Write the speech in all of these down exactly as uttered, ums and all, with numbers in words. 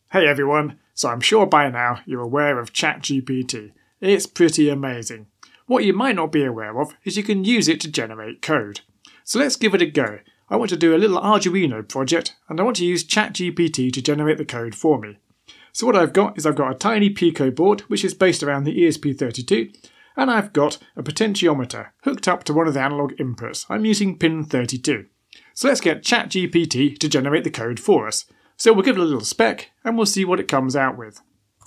Hey everyone, so I'm sure by now you're aware of ChatGPT. It's pretty amazing. What you might not be aware of is you can use it to generate code. So let's give it a go. I want to do a little Arduino project and I want to use ChatGPT to generate the code for me. So what I've got is I've got a tiny Pico board which is based around the E S P thirty-two, and I've got a potentiometer hooked up to one of the analog inputs. I'm using pin thirty-two. So let's get ChatGPT to generate the code for us. So we'll give it a little spec and we'll see what it comes out with.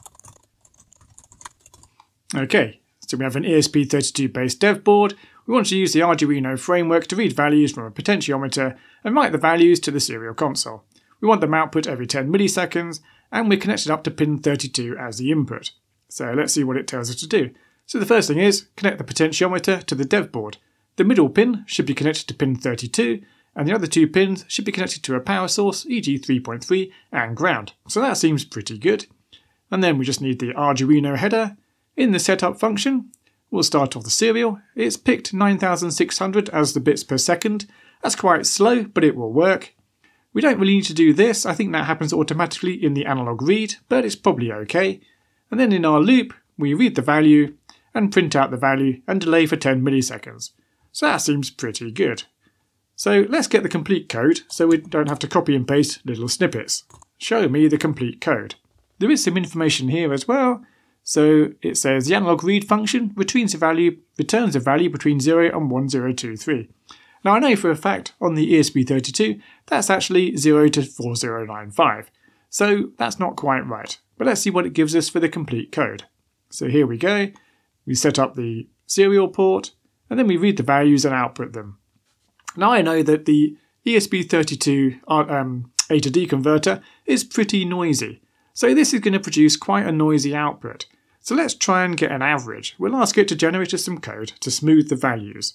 Okay, so we have an E S P thirty-two based dev board. We want to use the Arduino framework to read values from a potentiometer and write the values to the serial console. We want them output every ten milliseconds and we're connected up to pin thirty-two as the input. So let's see what it tells us to do. So the first thing is connect the potentiometer to the dev board. The middle pin should be connected to pin thirty-two, and the other two pins should be connected to a power source, for example three point three, and ground. So that seems pretty good. And then we just need the Arduino header. In the setup function, we'll start off the serial. It's picked nine thousand six hundred as the bits per second. That's quite slow, but it will work. We don't really need to do this. I think that happens automatically in the analog read, but it's probably okay. And then in our loop, we read the value and print out the value and delay for ten milliseconds. So that seems pretty good. So let's get the complete code so we don't have to copy and paste little snippets. Show me the complete code. There is some information here as well. So it says the analog read function returns a value, returns a value between zero and one zero two three. Now I know for a fact on the E S P thirty-two that's actually zero to four zero nine five. So that's not quite right. But let's see what it gives us for the complete code. So here we go. We set up the serial port and then we read the values and output them. Now I know that the E S P thirty-two um, A to D converter is pretty noisy, so this is going to produce quite a noisy output. So let's try and get an average. We'll ask it to generate us some code to smooth the values.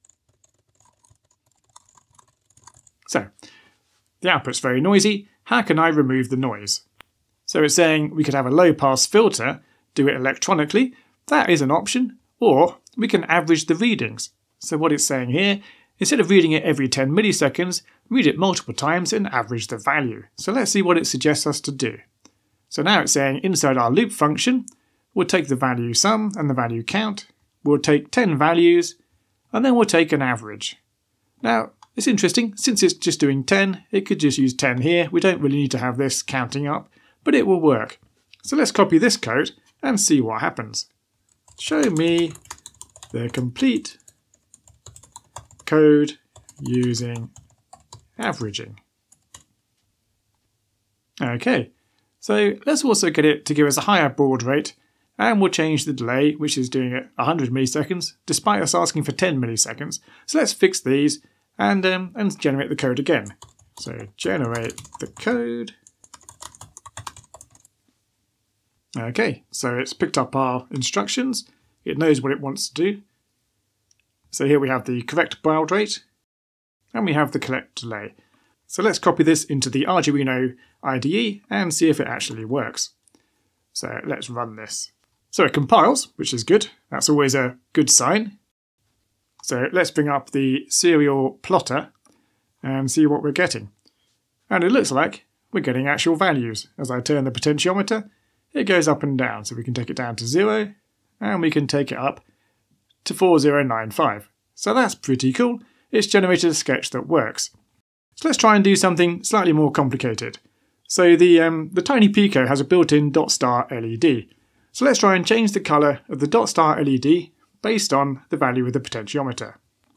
So, the output's very noisy. How can I remove the noise? So it's saying we could have a low pass filter, do it electronically. That is an option. Or we can average the readings. So what it's saying here, instead of reading it every ten milliseconds, read it multiple times and average the value. So let's see what it suggests us to do. So now it's saying inside our loop function, we'll take the value sum and the value count, we'll take ten values, and then we'll take an average. Now, it's interesting, since it's just doing ten, it could just use ten here. We don't really need to have this counting up, but it will work. So let's copy this code and see what happens. Show me the complete code using averaging. Okay, so let's also get it to give us a higher baud rate, and we'll change the delay, which is doing it one hundred milliseconds, despite us asking for ten milliseconds. So let's fix these and, um, and generate the code again. So generate the code. Okay, so it's picked up our instructions. It knows what it wants to do. So here we have the correct baud rate, and we have the correct delay. So let's copy this into the Arduino I D E and see if it actually works. So let's run this. So it compiles, which is good. That's always a good sign. So let's bring up the serial plotter and see what we're getting. And it looks like we're getting actual values. As I turn the potentiometer, it goes up and down. So we can take it down to zero, and we can take it up to four zero nine five. So that's pretty cool. It's generated a sketch that works. So let's try and do something slightly more complicated. So the, um, the tiny Pico has a built-in dot star L E D. So let's try and change the colour of the dot star L E D based on the value of the potentiometer.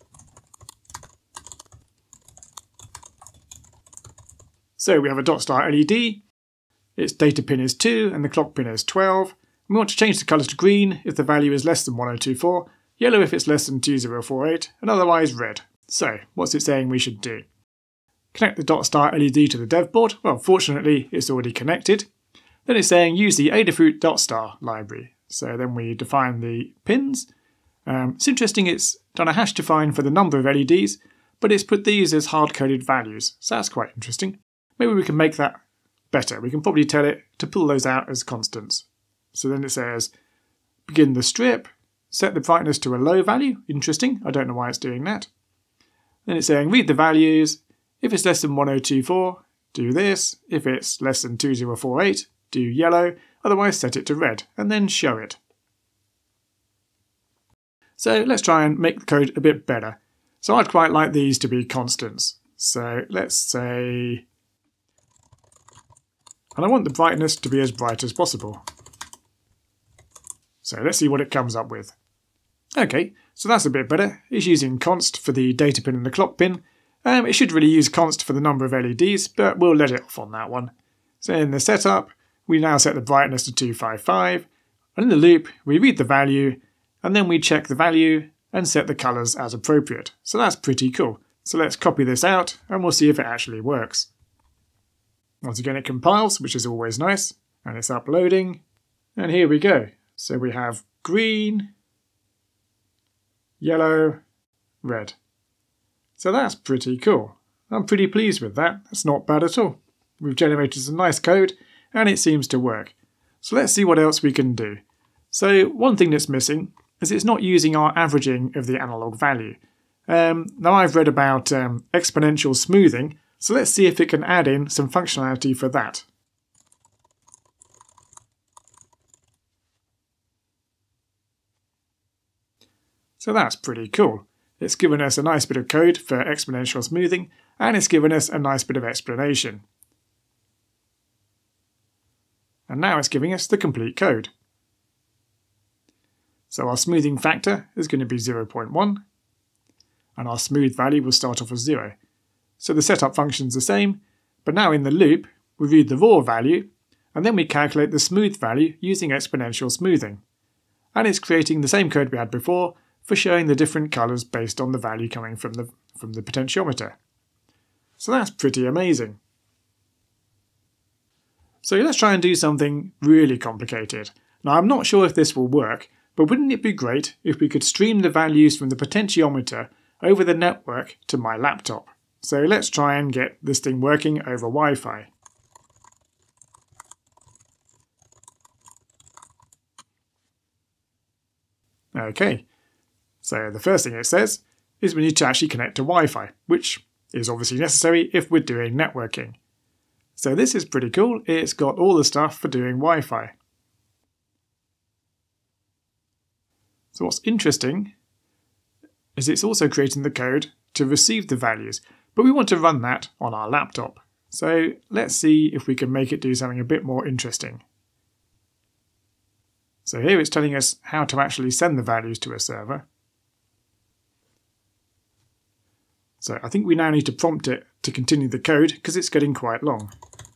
So we have a dot star L E D. Its data pin is two and the clock pin is twelve. We want to change the colour to green if the value is less than one zero two four, yellow if it's less than two zero four eight, and otherwise red. So, what's it saying we should do? Connect the dot star L E D to the dev board. Well, fortunately, it's already connected. Then it's saying use the Adafruit dot star library. So then we define the pins. Um, it's interesting it's done a hash define for the number of L E Ds, but it's put these as hard-coded values. So that's quite interesting. Maybe we can make that better. We can probably tell it to pull those out as constants. So then it says begin the strip, set the brightness to a low value. Interesting. I don't know why it's doing that. Then it's saying read the values. If it's less than one zero two four, do this. If it's less than two thousand forty-eight, do yellow, otherwise set it to red, and then show it. So let's try and make the code a bit better. So I'd quite like these to be constants. So let's say, and I want the brightness to be as bright as possible. So let's see what it comes up with. Okay, so that's a bit better. It's using const for the data pin and the clock pin. Um, it should really use const for the number of L E Ds, but we'll let it off on that one. So in the setup, we now set the brightness to two fifty-five, and in the loop, we read the value, and then we check the value and set the colours as appropriate. So that's pretty cool. So let's copy this out, and we'll see if it actually works. Once again, it compiles, which is always nice, and it's uploading, and here we go. So we have green, yellow, red. So that's pretty cool. I'm pretty pleased with that. That's not bad at all. We've generated some nice code and it seems to work. So let's see what else we can do. So one thing that's missing is it's not using our averaging of the analog value. Um, now I've read about um, exponential smoothing, so let's see if it can add in some functionality for that. So that's pretty cool. It's given us a nice bit of code for exponential smoothing, and it's given us a nice bit of explanation. And now it's giving us the complete code. So our smoothing factor is going to be zero point one, and our smooth value will start off as zero. So the setup function's the same, but now in the loop, we read the raw value, and then we calculate the smooth value using exponential smoothing. And it's creating the same code we had before, for showing the different colours based on the value coming from the, from the potentiometer. So that's pretty amazing. So let's try and do something really complicated. Now I'm not sure if this will work, but wouldn't it be great if we could stream the values from the potentiometer over the network to my laptop? So let's try and get this thing working over Wi-Fi. Okay. So the first thing it says is we need to actually connect to Wi-Fi, which is obviously necessary if we're doing networking. So this is pretty cool. It's got all the stuff for doing Wi-Fi. So what's interesting is it's also creating the code to receive the values, but we want to run that on our laptop. So let's see if we can make it do something a bit more interesting. So here it's telling us how to actually send the values to a server. So I think we now need to prompt it to continue the code because it's getting quite long.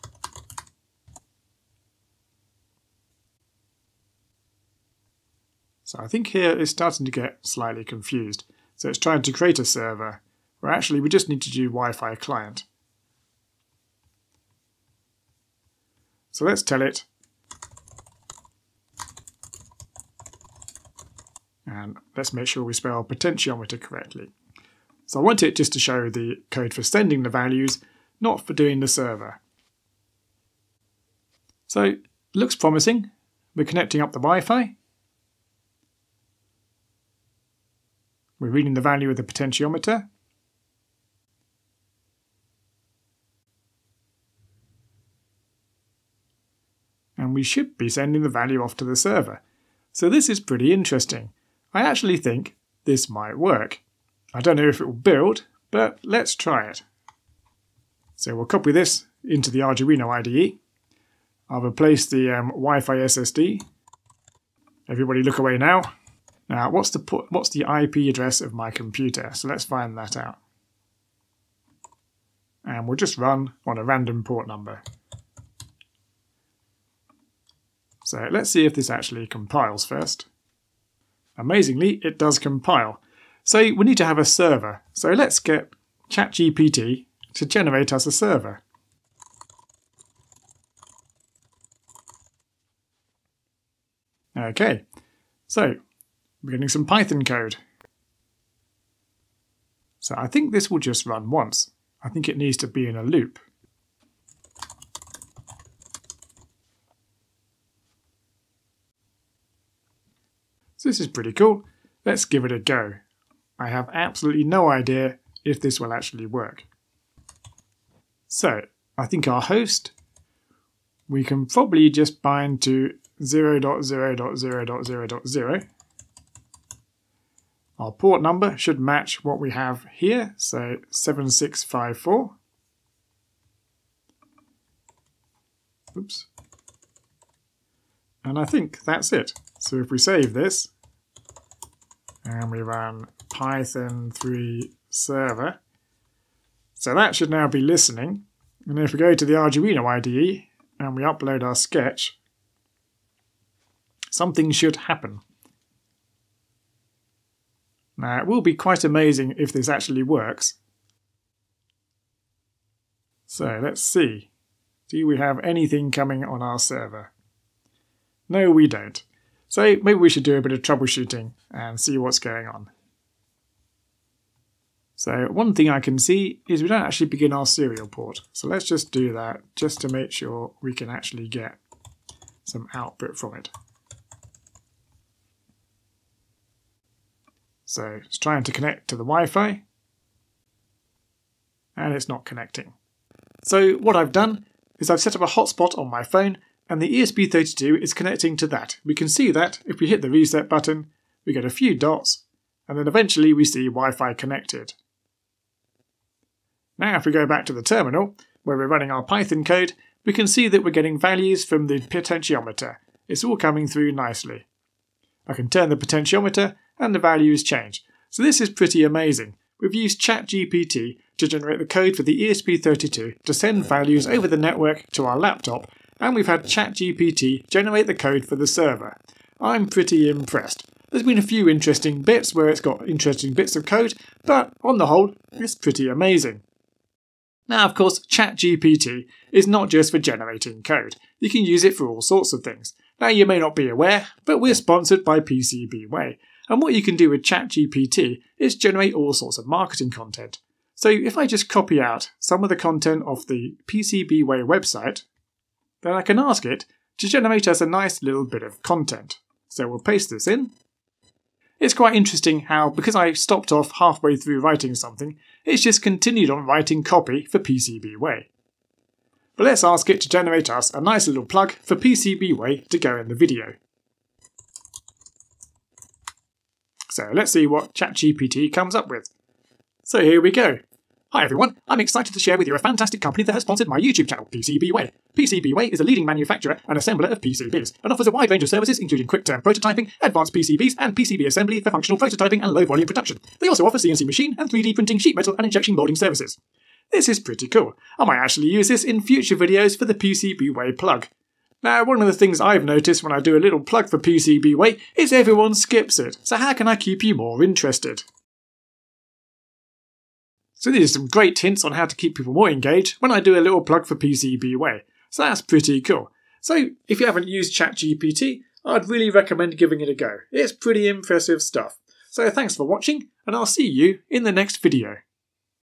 So I think here it's starting to get slightly confused. So it's trying to create a server, where actually we just need to do Wi-Fi client. So let's tell it, and let's make sure we spell potentiometer correctly. So I want it just to show the code for sending the values, not for doing the server. So it looks promising. We're connecting up the Wi-Fi. We're reading the value of the potentiometer. And we should be sending the value off to the server. So this is pretty interesting. I actually think this might work. I don't know if it will build, but let's try it. So we'll copy this into the Arduino I D E. I'll replace the um, Wi-Fi S S D. Everybody look away now. Now, what's the, what's the I P address of my computer? So let's find that out. And we'll just run on a random port number. So let's see if this actually compiles first. Amazingly, it does compile. So we need to have a server. So let's get ChatGPT to generate us a server. Okay, so we're getting some Python code. So I think this will just run once. I think it needs to be in a loop. So this is pretty cool. Let's give it a go. I have absolutely no idea if this will actually work. So I think our host, we can probably just bind to zero dot zero dot zero dot zero dot zero. Our port number should match what we have here, so seven six five four. Oops. And I think that's it. So if we save this, and we run Python three server, so that should now be listening. And if we go to the Arduino I D E and we upload our sketch, something should happen. Now, it will be quite amazing if this actually works. So let's see. Do we have anything coming on our server? No, we don't. So maybe we should do a bit of troubleshooting and see what's going on. So one thing I can see is we don't actually begin our serial port. So let's just do that just to make sure we can actually get some output from it. So it's trying to connect to the Wi-Fi, and it's not connecting. So what I've done is I've set up a hotspot on my phone, and the E S P thirty-two is connecting to that. We can see that if we hit the reset button, we get a few dots, and then eventually we see Wi-Fi connected. Now if we go back to the terminal, where we're running our Python code, we can see that we're getting values from the potentiometer. It's all coming through nicely. I can turn the potentiometer and the values change. So this is pretty amazing. We've used ChatGPT to generate the code for the E S P thirty-two to send values over the network to our laptop, and we've had ChatGPT generate the code for the server. I'm pretty impressed. There's been a few interesting bits where it's got interesting bits of code, but on the whole, it's pretty amazing. Now, of course, ChatGPT is not just for generating code. You can use it for all sorts of things. Now, you may not be aware, but we're sponsored by PCBWay. And what you can do with ChatGPT is generate all sorts of marketing content. So if I just copy out some of the content of the PCBWay website, then I can ask it to generate us a nice little bit of content. So we'll paste this in. It's quite interesting how, because I stopped off halfway through writing something, it's just continued on writing copy for PCBWay. But let's ask it to generate us a nice little plug for PCBWay to go in the video. So let's see what ChatGPT comes up with. So here we go. Hi everyone, I'm excited to share with you a fantastic company that has sponsored my YouTube channel, PCBWay. PCBWay is a leading manufacturer and assembler of P C Bs and offers a wide range of services including quick-turn prototyping, advanced P C Bs and P C B assembly for functional prototyping and low-volume production. They also offer C N C machine and three D printing, sheet metal and injection molding services. This is pretty cool. I might actually use this in future videos for the PCBWay plug. Now, one of the things I've noticed when I do a little plug for PCBWay is everyone skips it, so how can I keep you more interested? So these are some great hints on how to keep people more engaged when I do a little plug for PCBWay. So that's pretty cool. So if you haven't used ChatGPT, I'd really recommend giving it a go. It's pretty impressive stuff. So thanks for watching, and I'll see you in the next video.